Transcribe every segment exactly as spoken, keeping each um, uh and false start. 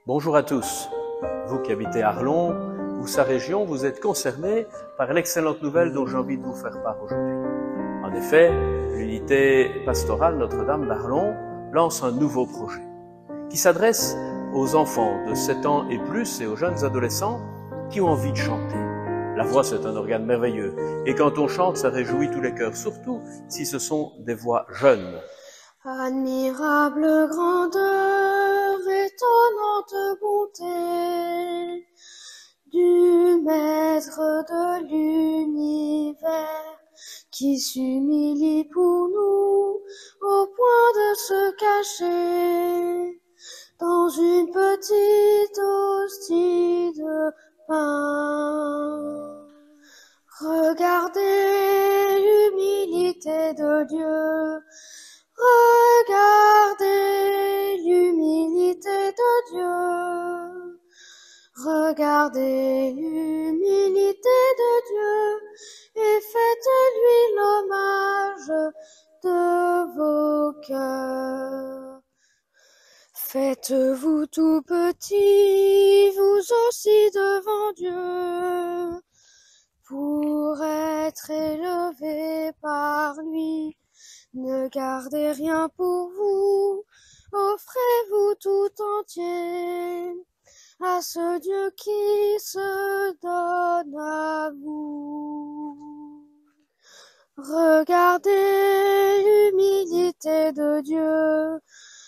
Bonjour à tous. Vous qui habitez Arlon ou sa région, vous êtes concernés par l'excellente nouvelle dont j'ai envie de vous faire part aujourd'hui. En effet, l'unité pastorale Notre-Dame d'Arlon lance un nouveau projet qui s'adresse aux enfants de sept ans et plus et aux jeunes adolescents qui ont envie de chanter. La voix, c'est un organe merveilleux et quand on chante, ça réjouit tous les cœurs, surtout si ce sont des voix jeunes. Admirable grandeur, étonnante bonté du Maître de l'univers qui s'humilie pour nous au point de se cacher dans une petite hostie de pain. Regardez l'humilité de Dieu. Regardez l'humilité de Dieu. Regardez l'humilité de Dieu et faites-lui l'hommage de vos cœurs. Faites-vous tout petit, vous aussi devant Dieu, pour être élevé par lui. Ne gardez rien pour vous, offrez-vous tout entier à ce Dieu qui se donne à vous. Regardez l'humilité de Dieu,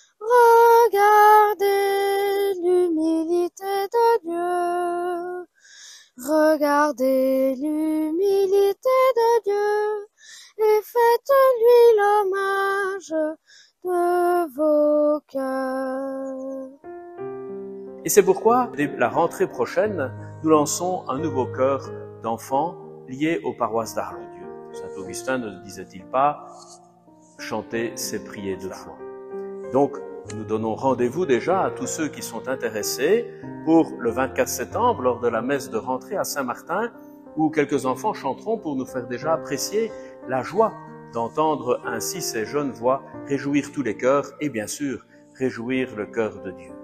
regardez l'humilité de Dieu, regardez l'humilité de Dieu. Et faites-lui l'hommage de vos cœurs. Et c'est pourquoi, dès la rentrée prochaine, nous lançons un nouveau chœur d'enfants liés aux paroisses d'Arlon. Saint Augustin ne disait-il pas « chanter, c'est prier deux fois ». Donc, nous donnons rendez-vous déjà à tous ceux qui sont intéressés pour le vingt-quatre septembre, lors de la messe de rentrée à Saint-Martin, où quelques enfants chanteront pour nous faire déjà apprécier la joie d'entendre ainsi ces jeunes voix réjouir tous les cœurs et bien sûr réjouir le cœur de Dieu.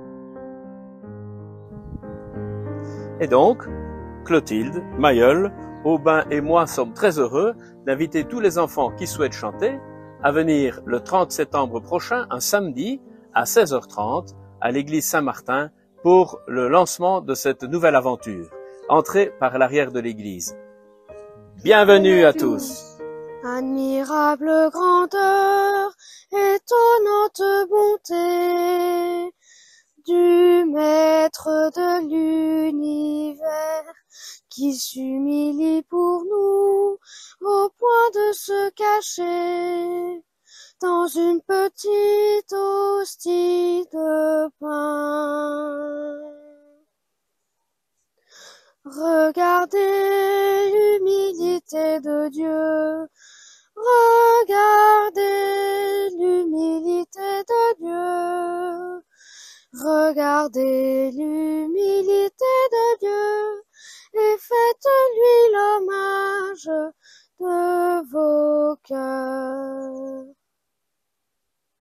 Et donc, Clotilde, Mayol, Aubin et moi sommes très heureux d'inviter tous les enfants qui souhaitent chanter à venir le trente septembre prochain, un samedi, à seize heures trente, à l'église Saint-Martin pour le lancement de cette nouvelle aventure. Entrez par l'arrière de l'église. Bienvenue à tous. Admirable grandeur, étonnante bonté du Maître de l'univers qui s'humilie pour nous au point de se cacher dans une petite hostie de pain. Regardez l'humilité de Dieu, regardez l'humilité de Dieu, regardez l'humilité de Dieu et faites-lui l'hommage de vos cœurs.